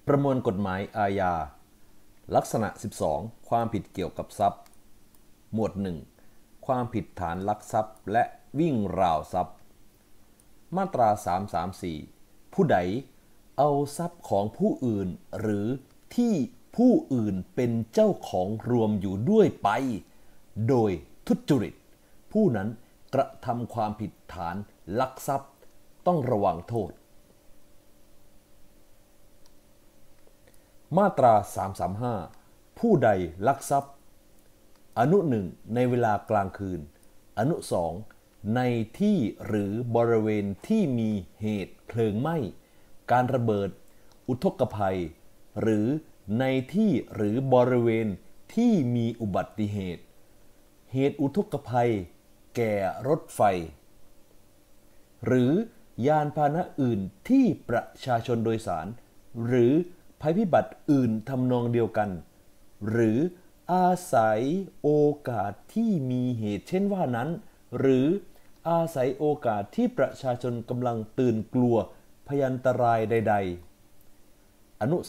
ประมวลกฎหมายอาญาลักษณะ12ความผิดเกี่ยวกับทรัพย์หมวด1ความผิดฐานลักทรัพย์และวิ่งราวทรัพย์มาตรา334ผู้ใดเอาทรัพย์ของผู้อื่นหรือที่ผู้อื่นเป็นเจ้าของรวมอยู่ด้วยไปโดยทุจริตผู้นั้นกระทำความผิดฐานลักทรัพย์ต้องระวังโทษมาตรา335ผู้ใดลักทรัพย์อนุ1ในเวลากลางคืนอนุ2ในที่หรือบริเวณที่มีเหตุเพลิงไหม้การระเบิดอุทกภัยหรือในที่หรือบริเวณที่มีอุบัติเหตุอุทกภัยแก่รถไฟหรือยานพาหนะอื่นที่ประชาชนโดยสารหรือภัยพิบัติอื่นทำนองเดียวกันหรืออาศัยโอกาสที่มีเหตุเช่นว่านั้นหรืออาศัยโอกาสที่ประชาชนกำลังตื่นกลัวพยันตรายใดๆอนุ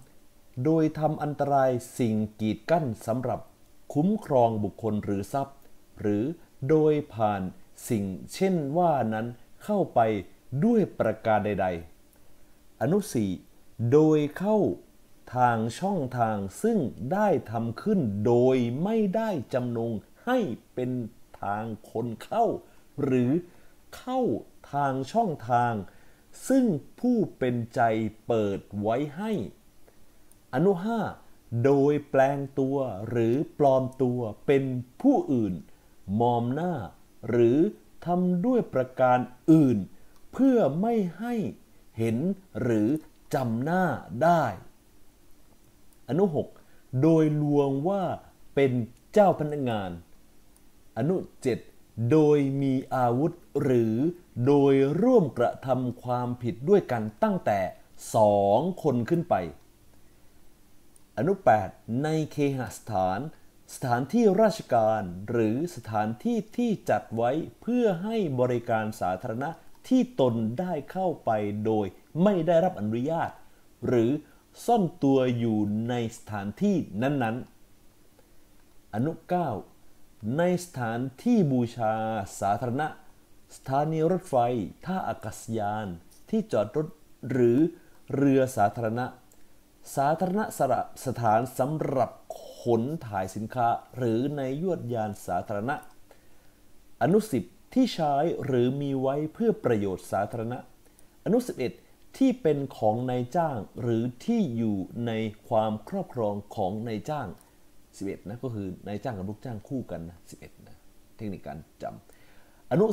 3โดยทำอันตรายสิ่งกีดกั้นสำหรับคุ้มครองบุคคลหรือทรัพย์หรือโดยผ่านสิ่งเช่นว่านั้นเข้าไปด้วยประการใดๆอนุ4โดยเข้าทางช่องทางซึ่งได้ทำขึ้นโดยไม่ได้จำนงให้เป็นทางคนเข้าหรือเข้าทางช่องทางซึ่งผู้เป็นใจเปิดไว้ให้อนุ5โดยแปลงตัวหรือปลอมตัวเป็นผู้อื่นมอมหน้าหรือทำด้วยประการอื่นเพื่อไม่ให้เห็นหรือจำหน้าได้อนุ6โดยลวงว่าเป็นเจ้าพนักงานอนุ7โดยมีอาวุธหรือโดยร่วมกระทำความผิดด้วยกันตั้งแต่2คนขึ้นไปอนุ8ในเคหสถานสถานที่ราชการหรือสถานที่ที่จัดไว้เพื่อให้บริการสาธารณะที่ตนได้เข้าไปโดยไม่ได้รับอนุญาตหรือซ่อนตัวอยู่ในสถานที่นั้นๆอนุ9ในสถานที่บูชาสาธารณะสถานีรถไฟท่าอากาศยานที่จอดรถหรือเรือสาธารณะสาธารณสถานสำหรับขนถ่ายสินค้าหรือในยวดยานสาธารณะอนุ10ที่ใช้หรือมีไว้เพื่อประโยชน์สาธารณะอนุ11ที่เป็นของนายจ้างหรือที่อยู่ในความครอบครองของนายจ้าง11นะก็คือนายจ้างกับลูกจ้างคู่กันนะ11นะเทคนิคการจำอนุ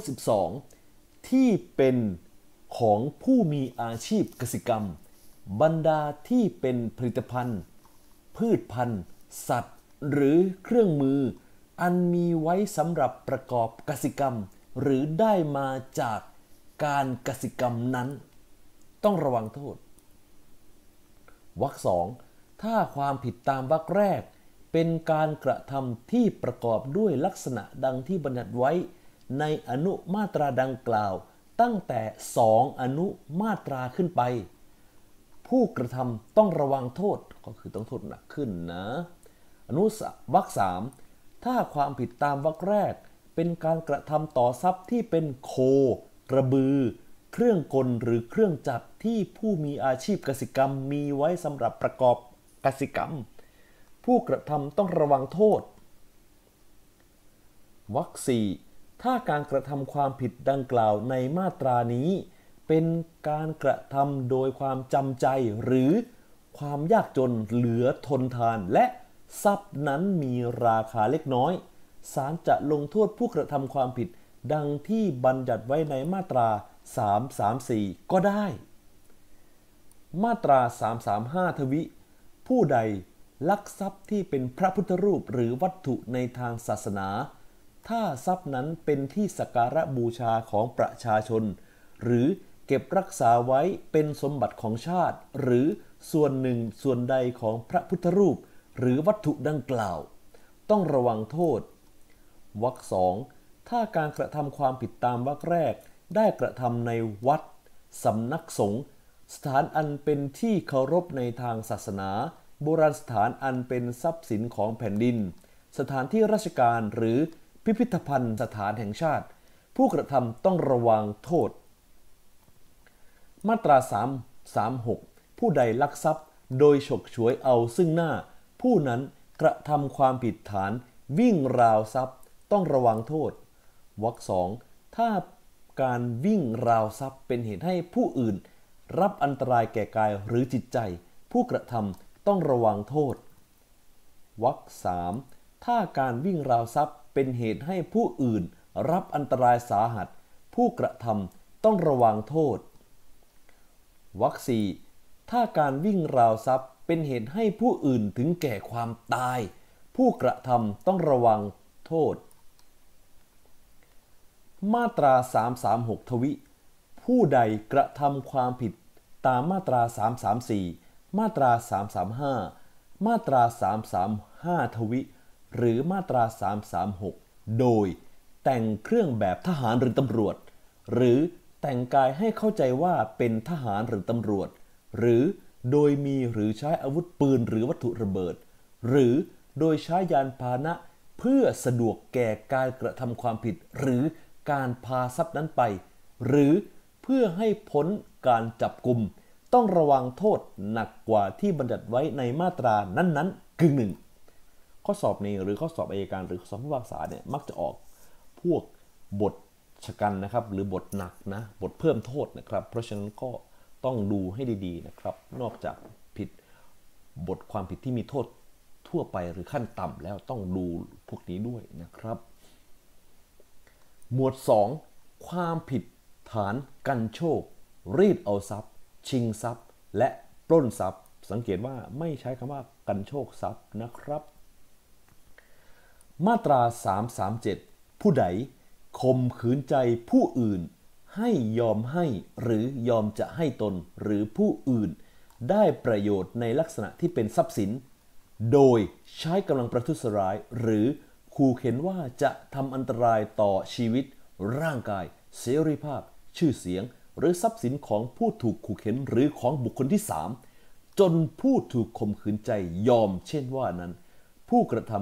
12ที่เป็นของผู้มีอาชีพเกษตรกรรมบรรดาที่เป็นผลิตภัณฑ์พืชพันธุ์สัตว์หรือเครื่องมืออันมีไว้สำหรับประกอบกสิกรรมหรือได้มาจากการกสิกรรมนั้นต้องระวังโทษวรรค2ถ้าความผิดตามวรรคแรกเป็นการกระทำที่ประกอบด้วยลักษณะดังที่บัญญัติไว้ในอนุมาตราดังกล่าวตั้งแต่2อนุมาตราขึ้นไปผู้กระทำต้องระวังโทษก็คือต้องโทษหนักขึ้นนะวรรค3ถ้าความผิดตามวรรคแรกเป็นการกระทำต่อทรัพย์ที่เป็นโคกระบือเครื่องกลหรือเครื่องจักรที่ผู้มีอาชีพกสิกรรมมีไว้สำหรับประกอบกสิกรรมผู้กระทำต้องระวังโทษวรรค4ถ้าการกระทำความผิดดังกล่าวในมาตรานี้เป็นการกระทำโดยความจำใจหรือความยากจนเหลือทนทานและทรัพย์นั้นมีราคาเล็กน้อยศาลจะลงโทษผู้กระทำความผิดดังที่บัญญัติไว้ในมาตรา334ก็ได้มาตรา335ทวิผู้ใดลักทรัพย์ที่เป็นพระพุทธรูปหรือวัตถุในทางศาสนาถ้าทรัพย์นั้นเป็นที่สักการะบูชาของประชาชนหรือเก็บรักษาไว้เป็นสมบัติของชาติหรือส่วนหนึ่งส่วนใดของพระพุทธรูปหรือวัตถุดังกล่าวต้องระวังโทษวรรค2ถ้าการกระทำความผิดตามวรรคแรกได้กระทำในวัดสำนักสงฆ์สถานอันเป็นที่เคารพในทางศาสนาโบราณสถานอันเป็นทรัพย์สินของแผ่นดินสถานที่ราชการหรือพิพิธภัณฑ์สถานแห่งชาติผู้กระทำต้องระวังโทษมาตรา336ผู้ใดลักทรัพย์โดยฉกฉวยเอาซึ่งหน้าผู้นั้นกระทำความผิดฐานวิ่งราวทรัพย์ต้องระวังโทษวรรค 2ถ้าการวิ่งราวทรัพย์เป็นเหตุให้ผู้อื่นรับอันตรายแก่กายหรือจิตใจผู้กระทำต้องระวังโทษวรรค 3ถ้าการวิ่งราวทรัพย์เป็นเหตุให้ผู้อื่นรับอันตรายสาหัสผู้กระทำต้องระวังโทษวรรค 4ถ้าการวิ่งราวทรัพย์เป็นเหตุให้ผู้อื่นถึงแก่ความตายผู้กระทำต้องระวังโทษมาตรา336ทวิผู้ใดกระทำความผิดตามมาตรา334มาตรา335มาตรา335ทวิหรือมาตรา336โดยแต่งเครื่องแบบทหารหรือตำรวจหรือแต่งกายให้เข้าใจว่าเป็นทหารหรือตำรวจหรือโดยมีหรือใช้อาวุธปืนหรือวัตถุระเบิดหรือโดยใช้ยานพาหนะเพื่อสะดวกแก่การกระทำความผิดหรือการพาทรัพย์นั้นไปหรือเพื่อให้พ้นการจับกุมต้องระวังโทษหนักกว่าที่บัญญัติไว้ในมาตรานั้นๆกึ่งหนึ่งข้อสอบนี้หรือข้อสอบอัยการหรือข้อสอบผู้พิพากษาเนี่ยมักจะออกพวกบทชะกันนะครับหรือบทหนักนะบทเพิ่มโทษนะครับเพราะฉะนั้นก็ต้องดูให้ดีๆนะครับนอกจากผิดบทความผิดที่มีโทษทั่วไปหรือขั้นต่ำแล้วต้องดูพวกนี้ด้วยนะครับหมวด 2 ความผิดฐานกันโชครีดเอาทรัพย์ชิงทรัพย์และปล้นทรัพย์สังเกตว่าไม่ใช้คำว่ากันโชคทรัพย์นะครับมาตรา337ผู้ใดข่มขืนใจผู้อื่นให้ยอมให้หรือยอมจะให้ตนหรือผู้อื่นได้ประโยชน์ในลักษณะที่เป็นทรัพย์สินโดยใช้กำลังประทุษร้ายหรือขู่เข็นว่าจะทำอันตรายต่อชีวิตร่างกายเสรีภาพชื่อเสียงหรือทรัพย์สินของผู้ถูกขู่เข็นหรือของบุคคลที่3จนผู้ถูกข่มขืนใจยอมเช่นว่านั้นผู้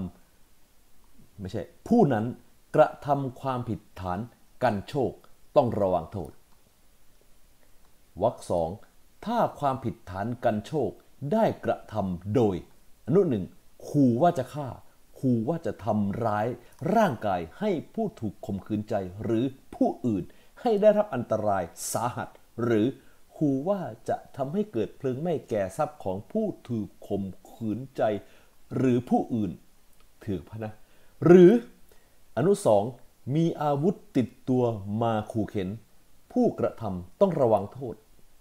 นั้นกระทำความผิดฐานกันโชคต้องระวังโทษวรรค 2ถ้าความผิดฐานกันโชคได้กระทำโดยอนุ 1ขู่ว่าจะฆ่าขู่ว่าจะทำร้ายร่างกายให้ผู้ถูกข่มขืนใจหรือผู้อื่นให้ได้รับอันตรายสาหัสหรือขู่ว่าจะทำให้เกิดเพลิงไหม้แก่ทรัพย์ของผู้ถูกข่มขืนใจหรือผู้อื่นถือพนะหรืออนุ 2มีอาวุธติดตัวมาขู่เข็นผู้กระทำต้องระวังโทษ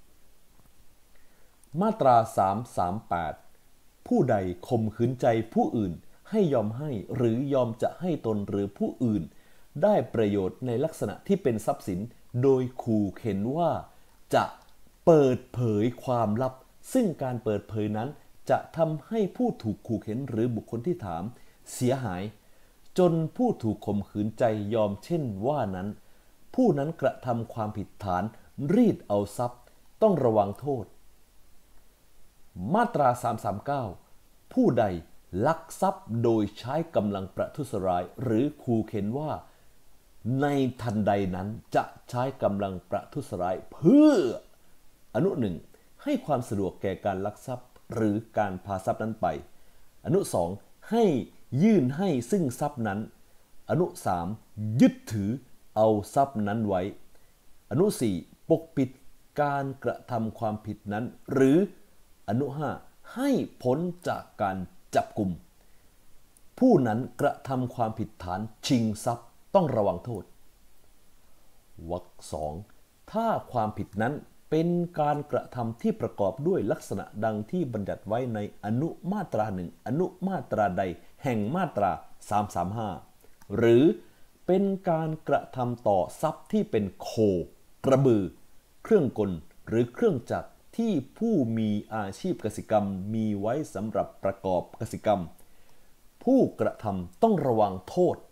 มาตรา338ผู้ใดข่มขืนใจผู้อื่นให้ยอมให้หรือยอมจะให้ตนหรือผู้อื่นได้ประโยชน์ในลักษณะที่เป็นทรัพย์สินโดยขู่เข็นว่าจะเปิดเผยความลับซึ่งการเปิดเผยนั้นจะทำให้ผู้ถูกขู่เข็นหรือบุคคลที่ถามเสียหายจนผู้ถูกข่มขืนใจยอมเช่นว่านั้นผู้นั้นกระทำความผิดฐานรีดเอาทรัพย์ต้องระวังโทษมาตรา339ผู้ใดลักทรัพย์โดยใช้กำลังประทุษร้ายหรือขู่เข็นว่าในทันใดนั้นจะใช้กำลังประทุษร้ายเพื่ออนุ 1ให้ความสะดวกแก่การลักทรัพย์หรือการพาทรัพย์นั้นไปอนุ 2ให้ยื่นให้ซึ่งทรัพย์นั้นอนุ 3ยึดถือเอาทรัพย์นั้นไว้อนุ 4ปกปิดการกระทำความผิดนั้นหรืออนุ 5ให้พ้นจากการจับกุมผู้นั้นกระทำความผิดฐานชิงทรัพย์ต้องระวังโทษวรรค 2ถ้าความผิดนั้นเป็นการกระทำที่ประกอบด้วยลักษณะดังที่บัญญัติไว้ในอนุมาตรา1อนุมาตราใดแห่งมาตรา335หรือเป็นการกระทำต่อทรัพย์ที่เป็นโคกระบือเครื่องกลหรือเครื่องจักรที่ผู้มีอาชีพกสิกรรมมีไว้สำหรับประกอบกสิกรรมผู้กระทำต้องระวังโทษ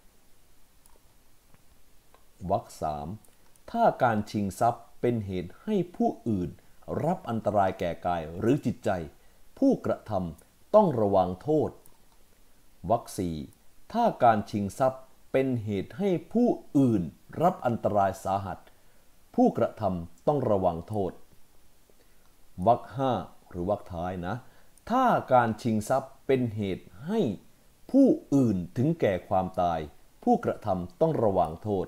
วรรค 3ถ้าการชิงทรัพย์เป็นเหตุให้ผู้อื่นรับอันตรายแก่กายหรือจิตใจผู้กระทำต้องระวังโทษวรรคสี่ถ้าการชิงทรัพย์เป็นเหตุให้ผู้อื่นรับอันตรายสาหัสผู้กระทำต้องระวังโทษวรรคห้าหรือวรรคท้ายนะถ้าการชิงทรัพย์เป็นเหตุให้ผู้อื่นถึงแก่ความตายผู้กระทำต้องระวังโทษ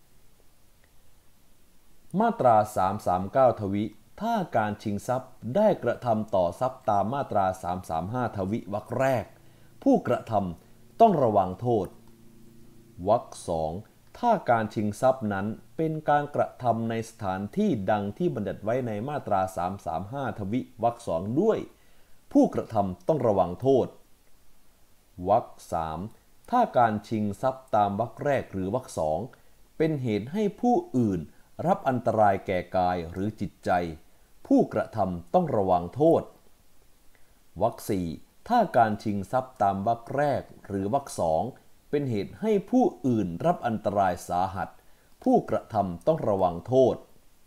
มาตรา339ทวิถ้าการชิงทรัพย์ได้กระทำต่อทรัพย์ตามมาตรา335ทวิวรรคแรกผู้กระทำต้องระวังโทษวรรคสองถ้าการชิงทรัพย์นั้นเป็นการกระทำในสถานที่ดังที่บัญญัติไว้ในมาตรา335ทวิวรรคสองด้วยผู้กระทำต้องระวังโทษวรรคสามถ้าการชิงทรัพย์ตามวรรคแรกหรือวรรคสองเป็นเหตุให้ผู้อื่นรับอันตรายแก่กายหรือจิตใจผู้กระทำต้องระวังโทษวรรคสี่ถ้าการชิงทรัพย์ตามวรรคแรกหรือวรรคสองเป็นเหตุให้ผู้อื่นรับอันตรายสาหัสผู้กระทำต้องระวังโทษ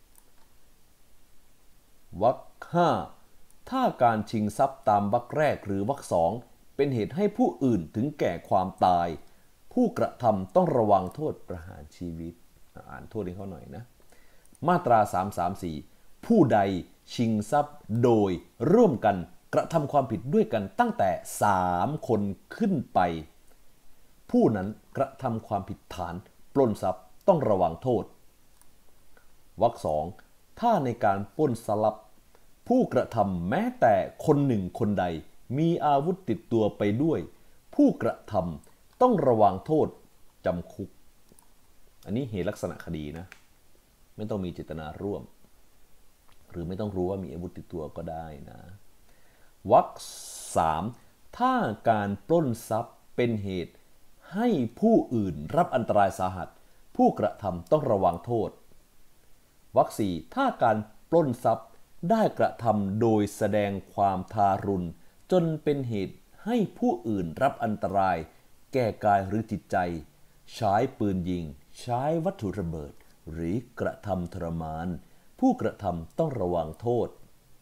วรรคห้าถ้าการชิงทรัพย์ตามวรรคแรกหรือวรรคสองเป็นเหตุให้ผู้อื่นถึงแก่ความตายผู้กระทำต้องระวังโทษประหารชีวิตอ่านโทษให้เขาหน่อยนะมาตรา334ผู้ใดชิงทรัพย์โดยร่วมกันกระทำความผิดด้วยกันตั้งแต่3คนขึ้นไปผู้นั้นกระทำความผิดฐานปล้นทรัพย์ต้องระวังโทษวรรคสองถ้าในการปล้นทรัพย์ผู้กระทำแม้แต่คนหนึ่งคนใดมีอาวุธติดตัวไปด้วยผู้กระทำต้องระวังโทษจำคุกอันนี้เหตุลักษณะคดีนะไม่ต้องมีเจตนาร่วมหรือไม่ต้องรู้ว่ามีอาวุธติดตัวก็ได้นะวรรคสามถ้าการปล้นทรัพย์เป็นเหตุให้ผู้อื่นรับอันตรายสาหัสผู้กระทำต้องระวังโทษวรรคสี่ถ้าการปล้นทรัพย์ได้กระทำโดยแสดงความทารุณจนเป็นเหตุให้ผู้อื่นรับอันตรายแก่กายหรือจิตใจใช้ปืนยิงใช้วัตถุระเบิดหรือกระทำทรมานผู้กระทำต้องระวังโทษ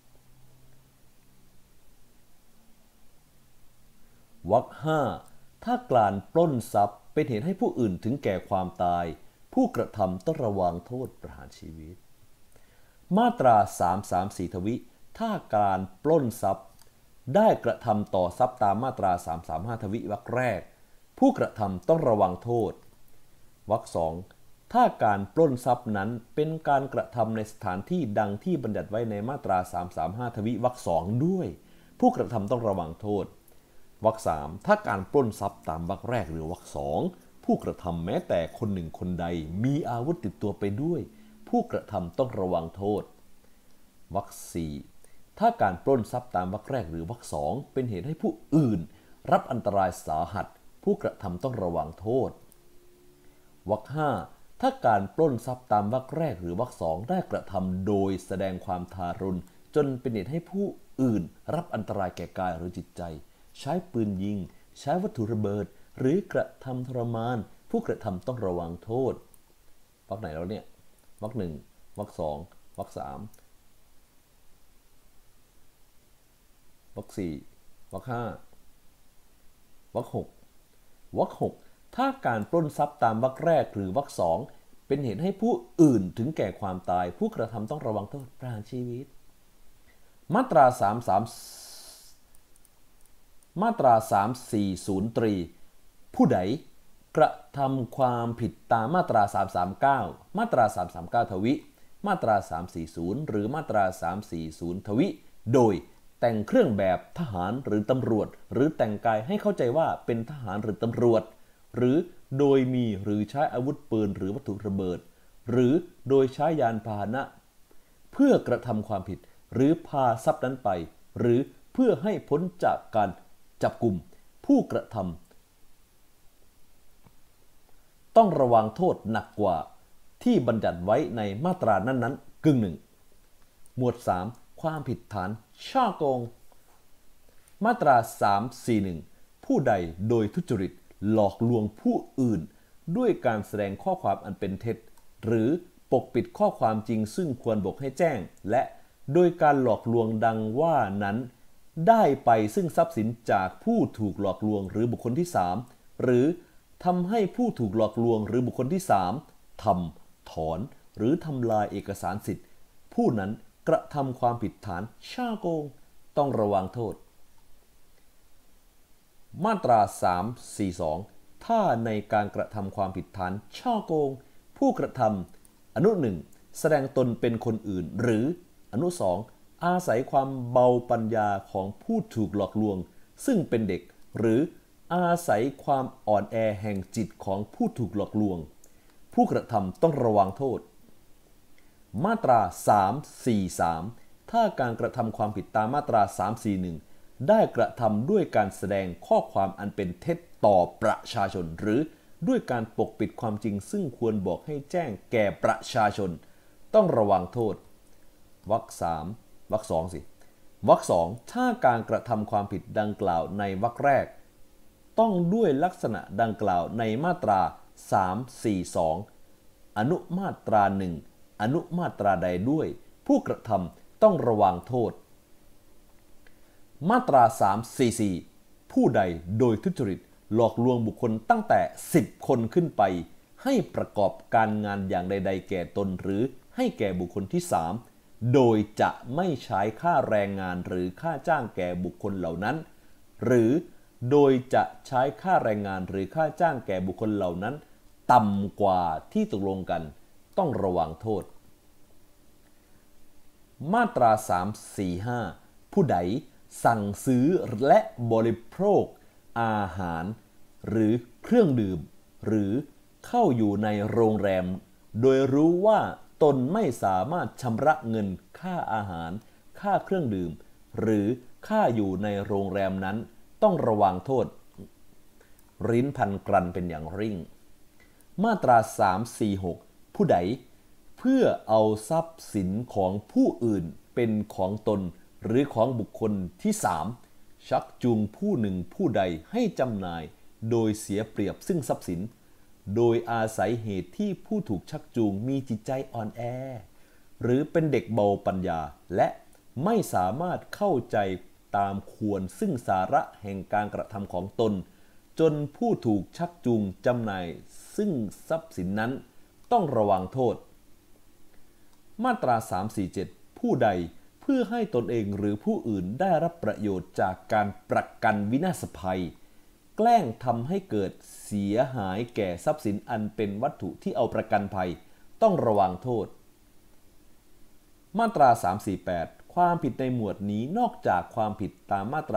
วรรคห้าถ้าการปล้นทรัพย์เป็นเหตุให้ผู้อื่นถึงแก่ความตายผู้กระทำต้องระวังโทษประหารชีวิตมาตรา334ทวิถ้าการปล้นทรัพย์ได้กระทำต่อทรัพย์ตามมาตรา335ทวิวรรคแรกผู้กระทำต้องระวังโทษวรรคสองถ้าการปล้นทรัพย์นั้นเป็นการกระทำในสถานที่ดังที่บัญญัติไว้ในมาตรา335ทวิวรรคสองด้วยผู้กระทำต้องระวังโทษวรรคสามถ้าการปล้นทรัพย์ตามวรรคแรกหรือวรรคสองผู้กระทำแม้แต่คนหนึ่งคนใดมีอาวุธติดตัวไปด้วยผู้กระทำต้องระวังโทษวรรคสี่ถ้าการปล้นทรัพย์ตามวรรคแรกหรือวรรคสองเป็นเหตุให้ผู้อื่นรับอันตรายสาหัสผู้กระทำต้องระวังโทษวรรคห้าถ้าการปล้นทรัพย์ตามวรรคแรกหรือวรรคสองได้กระทำโดยแสดงความทารุณจนเป็นเหตุให้ผู้อื่นรับอันตรายแก่กายหรือจิตใจใช้ปืนยิงใช้วัตถุระเบิดหรือกระทำทรมานผู้กระทำต้องระวังโทษวรรคไหนแล้วเนี่ยวรรคหนึ่งวรรคสองวรรคสามวรรคสี่วรรคห้าวรรคหกวรรคหกถ้าการปล้นทรัพย์ตามวรรคแรกหรือวรรคสองเป็นเหตุให้ผู้อื่นถึงแก่ความตายผู้กระทำต้องระวังโทษประหารชีวิตมาตรา340ตรีผู้ใดกระทำความผิดตามมาตรา339มาตรา339ทวิมาตรา340หรือมาตรา340ทวิโดยแต่งเครื่องแบบทหารหรือตำรวจหรือแต่งกายให้เข้าใจว่าเป็นทหารหรือตำรวจหรือโดยมีหรือใช้อาวุธปืนหรือวัตถุระเบิดหรือโดยใช้ยานพาหนะเพื่อกระทำความผิดหรือพาทรัพย์นั้นไปหรือเพื่อให้พ้นจากการจับกุมผู้กระทำต้องระวังโทษหนักกว่าที่บัญญัติไว้ในมาตรานั้นๆกึ่งหนึ่งหมวด3ความผิดฐานฉ้อโกงมาตรา341ผู้ใดโดยทุจริตหลอกลวงผู้อื่นด้วยการแสดงข้อความอันเป็นเท็จหรือปกปิดข้อความจริงซึ่งควรบอกให้แจ้งและโดยการหลอกลวงดังว่านั้นได้ไปซึ่งทรัพย์สินจากผู้ถูกหลอกลวงหรือบุคคลที่3หรือทำให้ผู้ถูกหลอกลวงหรือบุคคลที่3ทำถอนหรือทำลายเอกสารสิทธิ์ผู้นั้นกระทำความผิดฐานฉ้อโกงต้องระวังโทษมาตรา 342 ถ้าในการกระทำความผิดฐานฉ้อโกงผู้กระทำอนุ 1 แสดงตนเป็นคนอื่นหรืออนุ 2 อาศัยความเบาปัญญาของผู้ถูกหลอกลวงซึ่งเป็นเด็กหรืออาศัยความอ่อนแอแห่งจิตของผู้ถูกหลอกลวงผู้กระทำต้องระวังโทษมาตรา 343 ถ้าการกระทำความผิดตามมาตรา 341 ได้กระทำด้วยการแสดงข้อความอันเป็นเท็จต่อประชาชนหรือด้วยการปกปิดความจริงซึ่งควรบอกให้แจ้งแก่ประชาชนต้องระวังโทษวรรค3วรรค2สิวรรค2ถ้าการกระทำความผิดดังกล่าวในวรรคแรกต้องด้วยลักษณะดังกล่าวในมาตรา 342 อนุมาตรา 1 อนุมาตราใดด้วยผู้กระทำต้องระวังโทษมาตรา 344 ผู้ใดโดยทุจริตหลอกลวงบุคคลตั้งแต่10คนขึ้นไปให้ประกอบการงานอย่างใดๆแก่ตนหรือให้แก่บุคคลที่3โดยจะไม่ใช้ค่าแรงงานหรือค่าจ้างแก่บุคคลเหล่านั้นหรือโดยจะใช้ค่าแรงงานหรือค่าจ้างแก่บุคคลเหล่านั้นต่ำกว่าที่ตกลงกันต้องระวังโทษมาตรา 345 ผู้ใดสั่งซื้อและบริโภคอาหารหรือเครื่องดื่มหรือเข้าอยู่ในโรงแรมโดยรู้ว่าตนไม่สามารถชำระเงินค่าอาหารค่าเครื่องดื่มหรือค่าอยู่ในโรงแรมนั้นต้องระวังโทษริ้นพันกรันเป็นอย่างริ่งมาตรา 346 ผู้ใดเพื่อเอาทรัพย์สินของผู้อื่นเป็นของตนหรือของบุคคลที่3ชักจูงผู้หนึ่งผู้ใดให้จำหน่ายโดยเสียเปรียบซึ่งทรัพย์สินโดยอาศัยเหตุที่ผู้ถูกชักจูงมีจิตใจอ่อนแอหรือเป็นเด็กเบาปัญญาและไม่สามารถเข้าใจตามควรซึ่งสาระแห่งการกระทำของตนจนผู้ถูกชักจูงจำหน่ายซึ่งทรัพย์สินนั้นต้องระวังโทษมาตรา 347 ผู้ใดเพื่อให้ตนเองหรือผู้อื่นได้รับประโยชน์จากการประกันวินาศภัยแกล้งทำให้เกิดเสียหายแก่ทรัพย์สินอันเป็นวัตถุที่เอาประกันภัยต้องระวังโทษมาตรา 348 ความผิดในหมวดนี้นอกจากความผิดตามมาตรา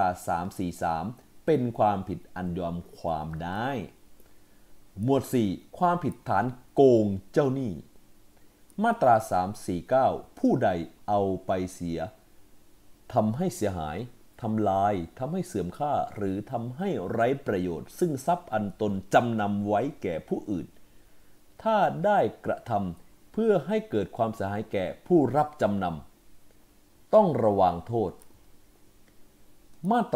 343 เป็นความผิดอันยอมความได้หมวด 4 ความผิดฐานโกงเจ้าหนี้มาตรา 349 ผู้ใดเอาไปเสียทำให้เสียหายทำลายทำให้เสื่อมค่าหรือทำให้ไร้ประโยชน์ซึ่งทรัพย์อันตนจำนำไว้แก่ผู้อื่นถ้าได้กระทำเพื่อให้เกิดความเสียหายแก่ผู้รับจำนำต้องระวังโทษมาตรา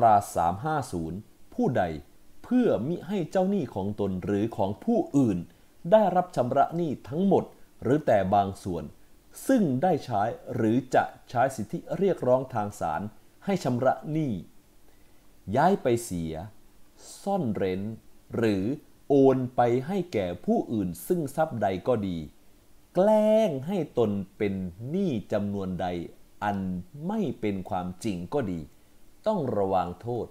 350 ผู้ใดเพื่อมิให้เจ้าหนี้ของตนหรือของผู้อื่นได้รับชำระหนี้ทั้งหมดหรือแต่บางส่วนซึ่งได้ใช้หรือจะใช้สิทธิเรียกร้องทางศาลให้ชำระหนี้ย้ายไปเสียซ่อนเร้นหรือโอนไปให้แก่ผู้อื่นซึ่งทรัพย์ใดก็ดีแกล้งให้ตนเป็นหนี้จำนวนใดอันไม่เป็นความจริงก็ดีต้องระวังโทษ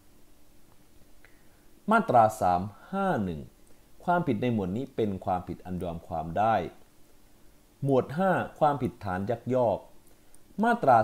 มาตรา 351 ความผิดในหมวดนี้เป็นความผิดอันยอมความได้หมวด 5 ความผิดฐานยักยอกมาตรา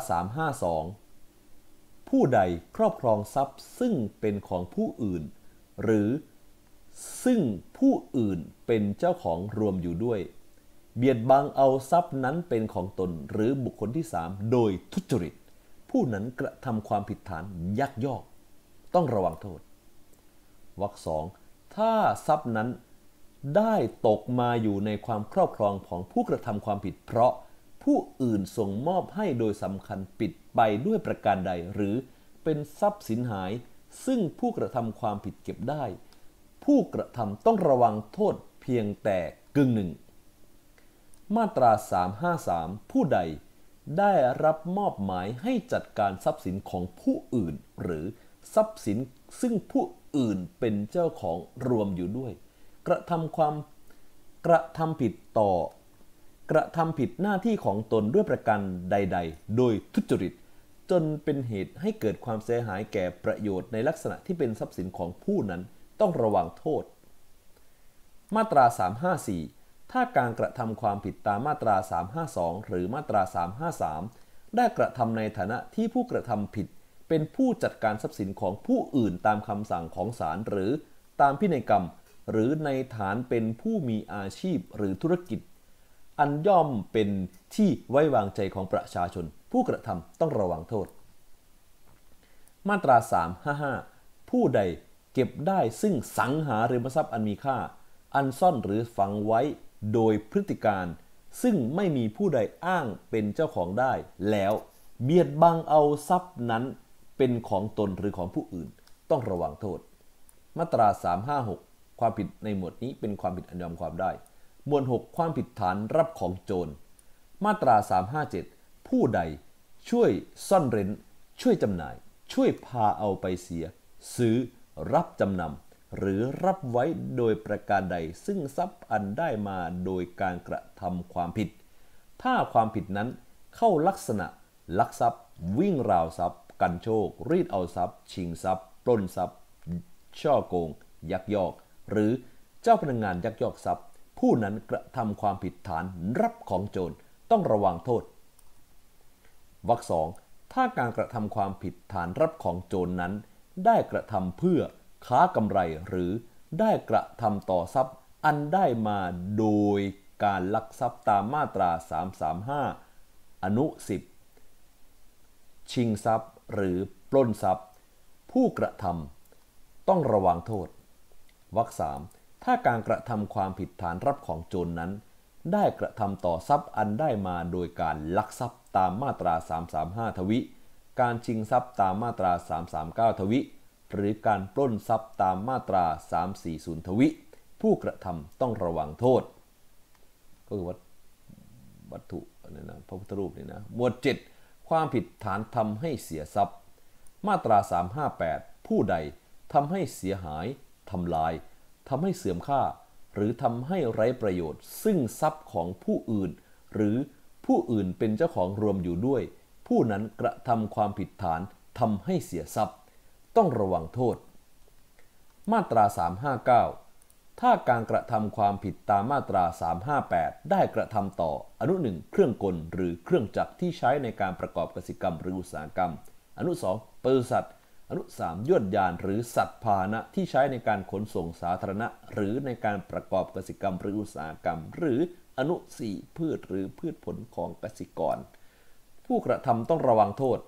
352 ผู้ใดครอบครองทรัพย์ซึ่งเป็นของผู้อื่นหรือซึ่งผู้อื่นเป็นเจ้าของรวมอยู่ด้วยเบียดบังเอาทรัพย์นั้นเป็นของตนหรือบุคคลที่3โดยทุจริตผู้นั้นกระทำความผิดฐานยักยอกต้องระวังโทษวรรค 2 ถ้าทรัพย์นั้นได้ตกมาอยู่ในความครอบครองของผู้กระทำความผิดเพราะผู้อื่นส่งมอบให้โดยสำคัญปิดไปด้วยประการใดหรือเป็นทรัพย์สินหายซึ่งผู้กระทำความผิดเก็บได้ผู้กระทำต้องระวังโทษเพียงแต่กึ่งหนึ่งมาตรา 353 ผู้ใดได้รับมอบหมายให้จัดการทรัพย์สินของผู้อื่นหรือทรัพย์สินซึ่งผู้อื่นเป็นเจ้าของรวมอยู่ด้วยกระทำผิดหน้าที่ของตนด้วยประการใดๆโดยทุจริตจนเป็นเหตุให้เกิดความเสียหายแก่ประโยชน์ในลักษณะที่เป็นทรัพย์สินของผู้นั้นต้องระวังโทษมาตรา354ถ้าการกระทำความผิดตามมาตรา352หรือมาตรา353ได้กระทำในฐานะที่ผู้กระทำผิดเป็นผู้จัดการทรัพย์สินของผู้อื่นตามคำสั่งของศาลหรือตามพินัยกรรมหรือในฐานเป็นผู้มีอาชีพหรือธุรกิจอันย่อมเป็นที่ไว้วางใจของประชาชนผู้กระทำต้องระวังโทษมาตรา355ผู้ใดเก็บได้ซึ่งสังหาริมทรัพย์อันมีค่าอันซ่อนหรือฝังไว้โดยพฤติการซึ่งไม่มีผู้ใดอ้างเป็นเจ้าของได้แล้วเบียดบังเอาทรัพย์นั้นเป็นของตนหรือของผู้อื่นต้องระวังโทษมาตรา356ความผิดในหมวดนี้เป็นความผิดอันยอมความได้หมวด6ความผิดฐานรับของโจรมาตรา357ผู้ใดช่วยซ่อนเร้นช่วยจำหน่ายช่วยพาเอาไปเสียซื้อรับจำนำหรือรับไว้โดยประการใดซึ่งทรัพย์อันได้มาโดยการกระทำความผิดถ้าความผิดนั้นเข้าลักษณะลักทรัพย์วิ่งราวทรัพย์กันโชครีดเอาทรัพย์ชิงทรัพย์ปล้นทรัพย์ช่อโกงยักยอกหรือเจ้าพนักงานยักยอกทรัพย์ผู้นั้นกระทำความผิดฐานรับของโจรต้องระวังโทษวรรค 2ถ้าการกระทำความผิดฐานรับของโจรนั้นได้กระทำเพื่อค้ากำไรหรือได้กระทำต่อทรัพย์อันได้มาโดยการลักทรัพย์ตามมาตรา335อนุ10ชิงทรัพย์หรือปล้นทรัพย์ผู้กระทำต้องระวังโทษวรรค 3ถ้าการกระทำความผิดฐานรับของโจรนั้นได้กระทำต่อทรัพย์อันได้มาโดยการลักทรัพย์ตามมาตรา335ทวิการชิงทรัพย์ตามมาตรา339ทวิหรือการปล้นทรัพย์ตามมาตรา340ทวิผู้กระทำต้องระวังโทษก็คือวัตถุนี่นะพระพุทธรูปนี่นะหมวด7ความผิดฐานทำให้เสียทรัพย์มาตรา358ผู้ใดทำให้เสียหายทำลายทำให้เสื่อมค่าหรือทำให้ไร้ประโยชน์ซึ่งทรัพย์ของผู้อื่นหรือผู้อื่นเป็นเจ้าของรวมอยู่ด้วยผู้นั้นกระทำความผิดฐานทำให้เสียทรัพย์ต้องระวังโทษมาตรา359ถ้าการกระทำความผิดตามมาตรา358ได้กระทำต่ออนุ1เครื่องกลหรือเครื่องจักรที่ใช้ในการประกอบกสิกรรมหรืออุตสาหกรรมอนุ2ปศุสัตว์อนุ3ยวดยานหรือสัตว์พาหนะที่ใช้ในการขนส่งสาธารณะหรือในการประกอบกสิกรรมหรืออุตสาหกรรมหรืออนุ4พืชหรือพืชผลของเกษตรกรผู้กระทำต้องระวังโทษ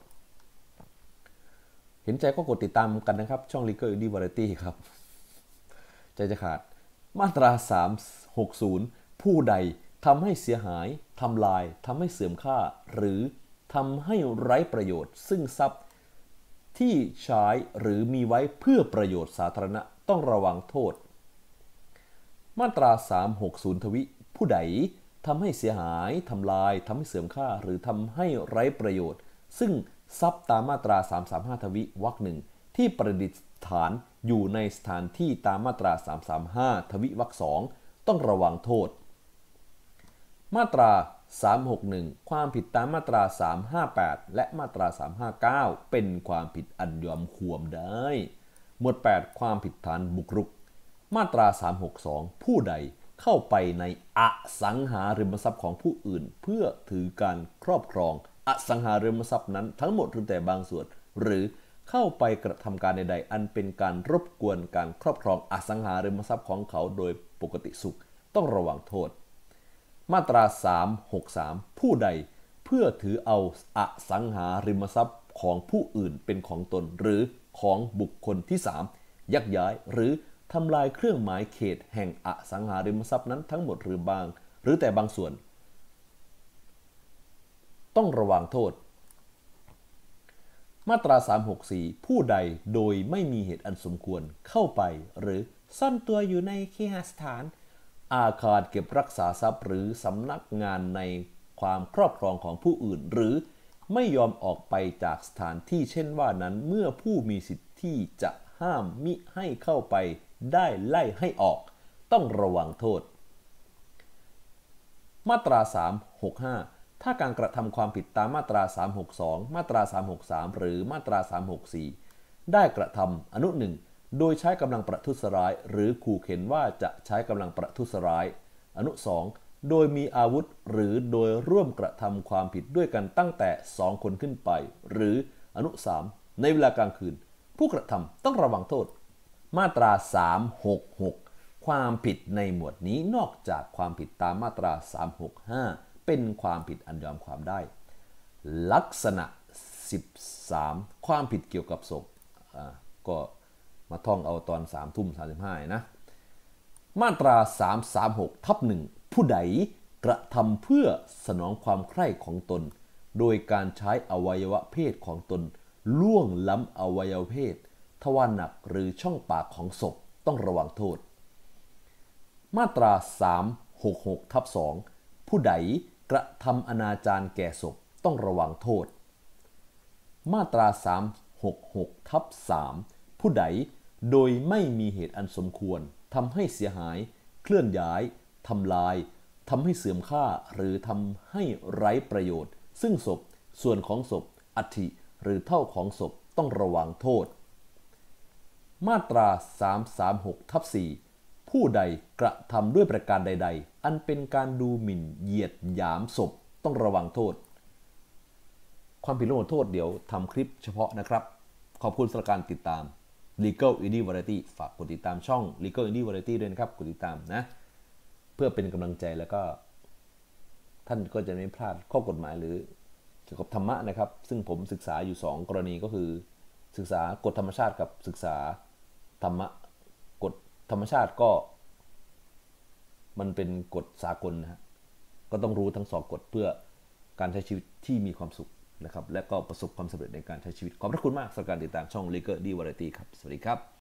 เห็นใจก็กดติดตามกันนะครับช่อง Legal Indie Variety ครับใจจะขาดมาตรา360ผู้ใดทำให้เสียหายทำลายทำให้เสื่อมค่าหรือทำให้ไร้ประโยชน์ซึ่งทรัพย์ที่ใช้หรือมีไว้เพื่อประโยชน์สาธารณะต้องระวังโทษมาตรา360ทวิผู้ใดทำให้เสียหายทำลายทำให้เสื่อมค่าหรือทำให้ไร้ประโยชน์ซึ่งทรัพย์ตามมาตรา335ทวิวรรค 1ที่ประดิษฐานอยู่ในสถานที่ตามมาตรา335ทวิวรรค 2ต้องระวังโทษมาตรา361ความผิดตามมาตรา358และมาตรา359เป็นความผิดอันยอมความได้หมวด8ความผิดฐานบุกรุกมาตรา362ผู้ใดเข้าไปในอสังหาริมทรัพย์ของผู้อื่นเพื่อถือการครอบครองอสังหาริมทรัพย์นั้นทั้งหมดหรือแต่บางส่วนหรือเข้าไปกระทำการใดๆอันเป็นการรบกวนการครอบครองอสังหาริมทรัพย์ของเขาโดยปกติสุขต้องระวังโทษมาตรา363ผู้ใดเพื่อถือเอาอสังหาริมทรัพย์ของผู้อื่นเป็นของตนหรือของบุคคลที่3ยักย้ายหรือทำลายเครื่องหมายเขตแห่งอสังหาริมทรัพย์นั้นทั้งหมดหรือแต่บางส่วนต้องระวังโทษมาตรา364ผู้ใดโดยไม่มีเหตุอันสมควรเข้าไปหรือซ่อนตัวอยู่ในเคหสถานอาคารเก็บรักษาทรัพย์หรือสำนักงานในความครอบครองของผู้อื่นหรือไม่ยอมออกไปจากสถานที่เช่นว่านั้นเมื่อผู้มีสิทธิ์ที่จะห้ามมิให้เข้าไปได้ไล่ให้ออกต้องระวังโทษมาตรา 365 ถ้าการกระทำความผิดตามมาตรา 362 มาตรา 363 หรือมาตรา 364 ได้กระทำอนุหนึ่งโดยใช้กำลังประทุษร้ายหรือขู่เข็นว่าจะใช้กำลังประทุษร้ายอนุ2โดยมีอาวุธหรือโดยร่วมกระทำความผิดด้วยกันตั้งแต่2คนขึ้นไปหรืออนุ3ในเวลากลางคืนผู้กระทำต้องระวังโทษมาตรา 366 ความผิดในหมวดนี้นอกจากความผิดตามมาตรา 365 เป็นความผิดอันยอมความได้ลักษณะ 13 ความผิดเกี่ยวกับศพก็มาท่องเอาตอน3:35นะมาตรา 336/1 ผู้ใดกระทำเพื่อสนองความใคร่ของตนโดยการใช้อวัยวะเพศของตนล่วงล้ำอวัยวะเพศทวารหนักหรือช่องปากของศพต้องระวังโทษมาตรา 366/2 ผู้ใดกระทำอนาจารแก่ศพต้องระวังโทษมาตรา 366/3 ผู้ใดโดยไม่มีเหตุอันสมควรทำให้เสียหายเคลื่อนย้ายทำลายทำให้เสื่อมค่าหรือทำให้ไร้ประโยชน์ซึ่งศพส่วนของศพอัฐิหรือเท่าของศพต้องระวังโทษมาตรา 336/4 ผู้ใดกระทำด้วยประการใดๆอันเป็นการดูหมิ่นเหยียดหยามศพต้องระวังโทษความผิดลงโทษเดี๋ยวทำคลิปเฉพาะนะครับขอบคุณสำหรับการติดตาม Legal Indie Variety ฝากกดติดตามช่อง Legal Indie Variety ด้วยนะครับกดติดตามนะเพื่อเป็นกำลังใจแล้วก็ท่านก็จะไม่พลาดข้อกฎหมายหรือเกี่ยวกับธรรมะนะครับซึ่งผมศึกษาอยู่2กรณีก็คือศึกษากฎธรรมชาติกับศึกษาธรรมะกฎธรรมชาติก็มันเป็นกฎสากลนะฮะก็ต้องรู้ทั้ง2กฎเพื่อการใช้ชีวิตที่มีความสุขนะครับและก็ประสบความสำเร็จในการใช้ชีวิตขอบพระคุณมากสำหรับการติดตามช่อง Legal Indie Variety ครับสวัสดีครับ